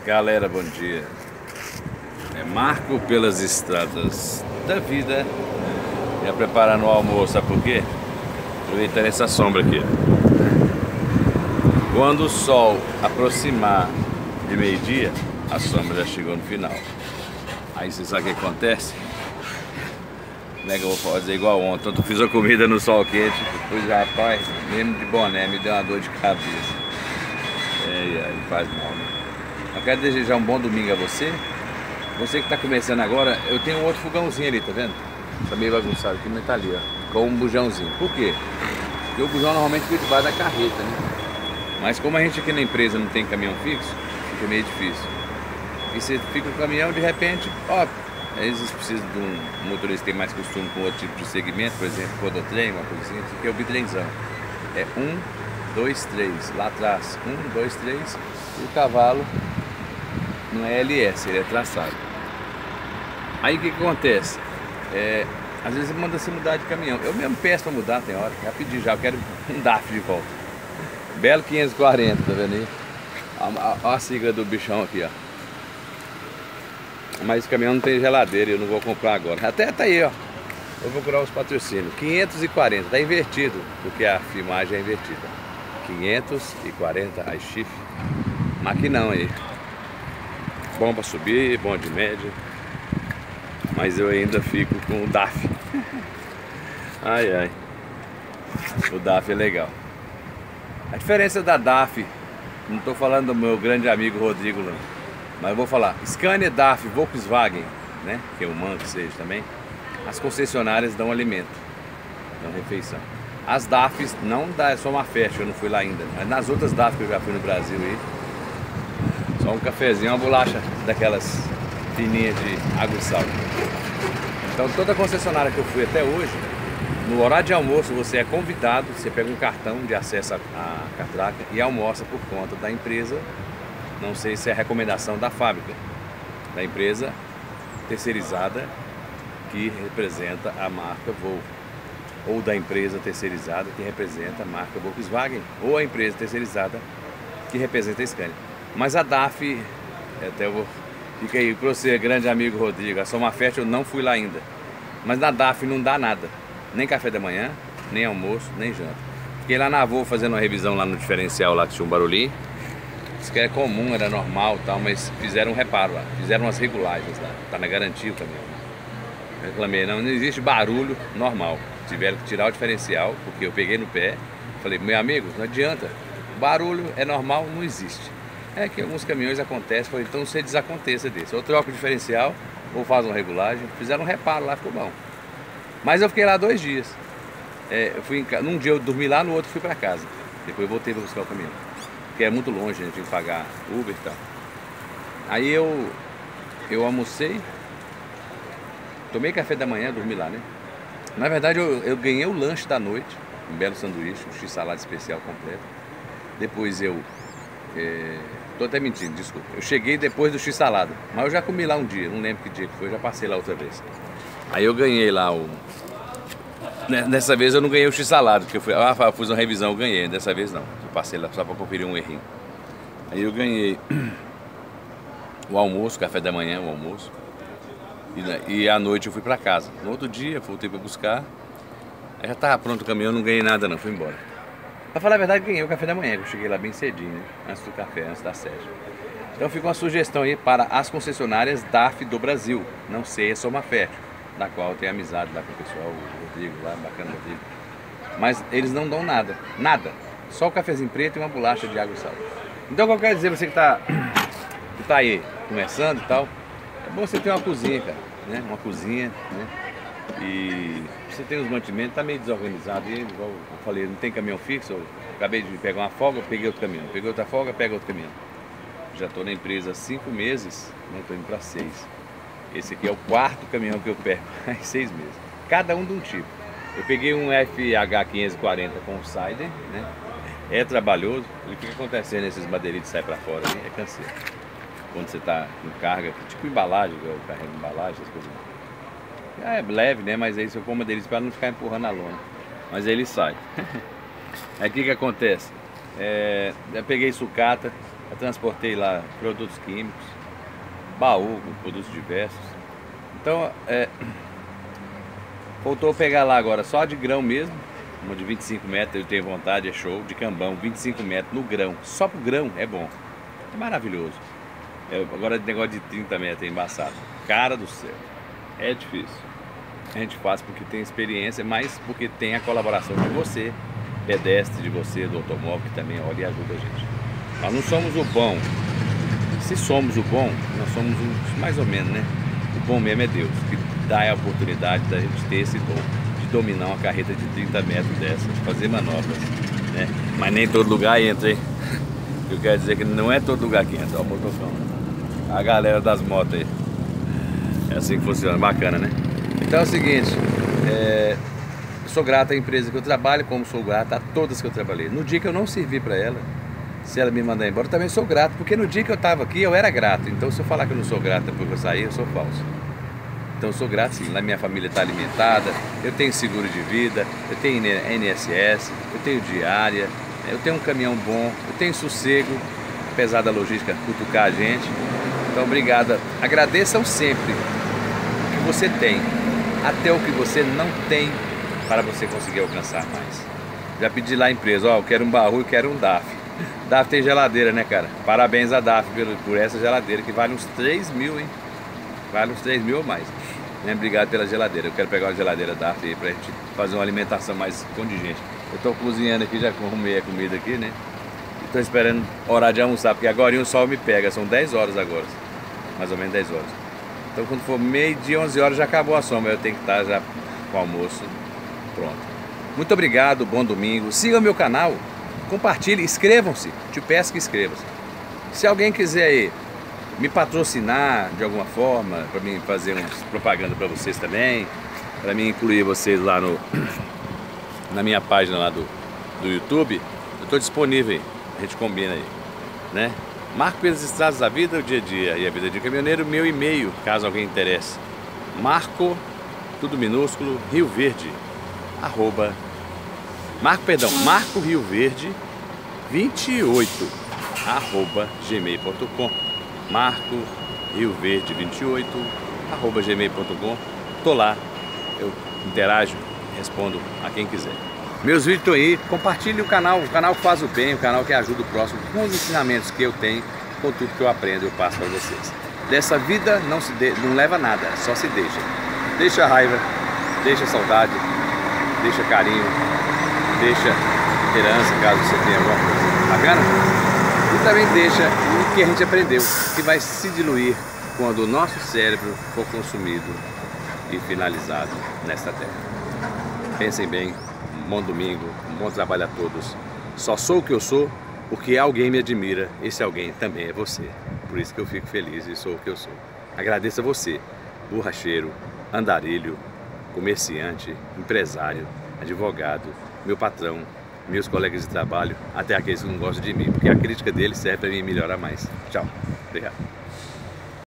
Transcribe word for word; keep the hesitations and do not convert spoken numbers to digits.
Galera, bom dia. É Marco pelas estradas da vida. Ia preparando o almoço, sabe por quê? Aproveitando essa sombra aqui. Quando o sol aproximar de meio-dia, a sombra já chegou no final. Aí você sabe o que acontece? Como é que eu vou fazer igual ontem? Eu fiz a comida no sol quente, depois, rapaz, mesmo de boné, me deu uma dor de cabeça. É, aí faz mal, né? Eu quero desejar um bom domingo a você. Você que está começando agora, eu tenho um outro fogãozinho ali, tá vendo? Tá meio bagunçado aqui, mas tá ali, ó, com um bujãozinho. Por quê? Porque o bujão normalmente fica debaixo da carreta, né? Mas como a gente aqui na empresa não tem caminhão fixo, fica meio difícil. E você fica com o caminhão, de repente, ó, eles precisam de um motorista que tem mais costume com outro tipo de segmento, por exemplo, rodotrem, uma coisa assim, isso aqui é o bitrenzão. É um, dois, três, lá atrás, um, dois, três, e o cavalo não é L S, ele é traçado. Aí o que, que acontece? É, às vezes manda você mudar de caminhão. Eu mesmo peço para mudar, tem hora, já pedi já, eu quero um D A F de volta. Belo quinhentos e quarenta, tá vendo aí? Olha a sigla do bichão aqui, ó. Mas esse caminhão não tem geladeira, eu não vou comprar agora. Até tá aí, ó. Vou procurar os patrocínios. quinhentos e quarenta, tá invertido, porque a filmagem é invertida. quinhentos e quarenta, aí chifre. Maquinão aí. Bom para subir, bom de média. Mas eu ainda fico com o D A F. Ai, ai. O D A F é legal. A diferença da D A F, não estou falando do meu grande amigo Rodrigo, não. Mas eu vou falar, Scania, D A F, Volkswagen, né? Que é humano que seja também. As concessionárias dão alimento, dão refeição. As D A Fs não dá, é só uma festa, eu não fui lá ainda. Mas nas outras D A F que eu já fui no Brasil aí, só um cafezinho, uma bolacha daquelas fininhas de água e sal. Então toda concessionária que eu fui até hoje, no horário de almoço você é convidado, você pega um cartão de acesso à catraca e almoça por conta da empresa. Não sei se é a recomendação da fábrica, da empresa terceirizada que representa a marca Volvo, ou da empresa terceirizada que representa a marca Volkswagen, ou a empresa terceirizada que representa a Scania. Mas a D A F, até eu vou, fica aí para você, grande amigo Rodrigo, a Soma Fest eu não fui lá ainda. Mas na D A F não dá nada, nem café da manhã, nem almoço, nem janta. Fiquei lá na Volvo fazendo uma revisão lá no diferencial, lá que tinha um barulhinho. Isso que é comum, era normal e tal, mas fizeram um reparo lá, fizeram umas regulagens lá, tá na garantia o caminhão. Reclamei, não, não existe barulho normal, tiveram que tirar o diferencial, porque eu peguei no pé, falei, meu amigo, não adianta, barulho é normal, não existe. É que alguns caminhões acontecem, falei, então você desaconteça desse, ou troca o diferencial, ou faz uma regulagem, fizeram um reparo lá, ficou bom. Mas eu fiquei lá dois dias, é, eu fui em, num dia eu dormi lá, no outro fui pra casa, depois eu voltei para buscar o caminhão. Porque é muito longe, a gente tinha que pagar Uber e tal. Aí eu, eu almocei, tomei café da manhã, dormi lá, né? Na verdade eu, eu ganhei o lanche da noite, um belo sanduíche, um x-salada especial completo. Depois eu, é, tô até mentindo, desculpa. Eu cheguei depois do x-salada, mas eu já comi lá um dia, não lembro que dia que foi, eu já passei lá outra vez. Aí eu ganhei lá o... Dessa vez eu não ganhei o x-salada, porque eu fui, ah, fiz uma revisão, eu ganhei, dessa vez não. Eu passei lá só para conferir um errinho. Aí eu ganhei o almoço, café da manhã, o almoço. E, e à noite eu fui para casa. No outro dia, voltei para buscar. Aí já estava pronto o caminhão, não ganhei nada não, fui embora. Para falar a verdade, ganhei o café da manhã, que eu cheguei lá bem cedinho, né? Antes do café, antes das sete. Então fica uma sugestão aí para as concessionárias D A F do Brasil. Não sei, é só uma fértil, da qual eu tenho amizade lá com o pessoal, o Rodrigo lá, bacana Rodrigo. Mas eles não dão nada, nada. Só o cafezinho preto e uma bolacha de água e sal. Então o que eu quero dizer, você que está que tá aí começando e tal, é bom você ter uma cozinha, cara, né? Uma cozinha, né? E você tem os mantimentos, tá meio desorganizado, e igual eu falei, não tem caminhão fixo, eu acabei de pegar uma folga, peguei outro caminhão, peguei outra folga, pega outro caminhão. Já estou na empresa há cinco meses, né? Estou indo para seis. Esse aqui é o quarto caminhão que eu pego em seis meses. Cada um de um tipo. Eu peguei um F H quinhentos e quarenta com o Sider, né? É trabalhoso. E o que acontece nesses madeiritos que saem para fora ali? É canseiro. Quando você está em carga, tipo embalagem, eu carrego embalagem, essas coisas. É leve, né? Mas aí você põe madeiritos para não ficar empurrando a lona. Mas aí ele sai. Aí o que que acontece? É, eu peguei sucata. Eu transportei lá produtos químicos, baú com produtos diversos. Então, é, voltou a pegar lá agora só de grão mesmo, uma de vinte e cinco metros, eu tenho vontade, é show, de cambão, vinte e cinco metros no grão, só pro grão é bom, é maravilhoso. É, agora negócio de trinta metros é embaçado, cara do céu, é difícil. A gente faz porque tem experiência, mas porque tem a colaboração de você, pedestre, de você, do automóvel, que também olha e ajuda a gente. Nós não somos o bom, se somos o bom, nós somos os mais ou menos, né? O bom mesmo é Deus, que dá a oportunidade da gente ter esse dom de dominar uma carreta de trinta metros dessa, de fazer manobras, né? Mas nem todo lugar entra, hein? Eu quero dizer que não é todo lugar que entra, ó, o motocão. A galera das motos aí. É assim que funciona, bacana, né? Então é o seguinte, é... eu sou grato à empresa que eu trabalho, como sou grato a todas que eu trabalhei. No dia que eu não servi para ela, se ela me mandar embora, eu também sou grato, porque no dia que eu estava aqui eu era grato. Então se eu falar que eu não sou grato depois que eu saí, eu sou falso. Então eu sou grato sim, lá minha família está alimentada, eu tenho seguro de vida, eu tenho N S S, eu tenho diária, eu tenho um caminhão bom, eu tenho sossego, apesar da logística cutucar a gente. Então obrigado, agradeçam sempre o que você tem, até o que você não tem, para você conseguir alcançar mais. Já pedi lá à empresa, ó, eu quero um baú e quero um D A F. D A F tem geladeira, né, cara? Parabéns a D A F por, por essa geladeira, que vale uns três mil, hein? Vale uns três mil ou mais. Né? Obrigado pela geladeira. Eu quero pegar uma geladeira D A F aí pra gente fazer uma alimentação mais contingente. Eu tô cozinhando aqui, já arrumei a comida aqui, né? E tô esperando hora de almoçar, porque agora o sol me pega. São dez horas agora, mais ou menos dez horas. Então quando for meio dia, onze horas, já acabou a sombra. Eu tenho que estar já com o almoço pronto. Muito obrigado, bom domingo. Siga o meu canal. Compartilhe, inscrevam-se, te peço que inscrevam-se. Se alguém quiser aí me patrocinar de alguma forma, para mim fazer umas propaganda para vocês também, para mim incluir vocês lá no, na minha página lá do, do YouTube, eu estou disponível aí, a gente combina aí, né? Marco pelas estradas da vida, o dia a dia e a vida de caminhoneiro, meu e-mail, caso alguém interesse. Marco, tudo minúsculo, Rio Verde, arroba Marco, perdão, Marco Rio Verde vinte e oito, arroba gmail ponto com. Marco Rio Verde vinte e oito, arroba gmail ponto com. Tô lá, eu interajo, respondo a quem quiser. Meus vídeos estão aí, compartilhe o canal, o canal que faz o bem, o canal que ajuda o próximo, com os ensinamentos que eu tenho, com tudo que eu aprendo, eu passo para vocês. Dessa vida não, se de, não leva nada, só se deixa. Deixa raiva, deixa saudade, deixa carinho, deixa herança, caso você tenha alguma coisa bacana. E também deixa o que a gente aprendeu, que vai se diluir quando o nosso cérebro for consumido e finalizado nesta terra. Pensem bem, um bom domingo, um bom trabalho a todos. Só sou o que eu sou porque alguém me admira, esse alguém também é você. Por isso que eu fico feliz e sou o que eu sou. Agradeço a você, borracheiro, andarilho, comerciante, empresário, advogado, meu patrão, meus colegas de trabalho, até aqueles que não gostam de mim, porque a crítica deles serve para mim melhorar mais. Tchau. Obrigado.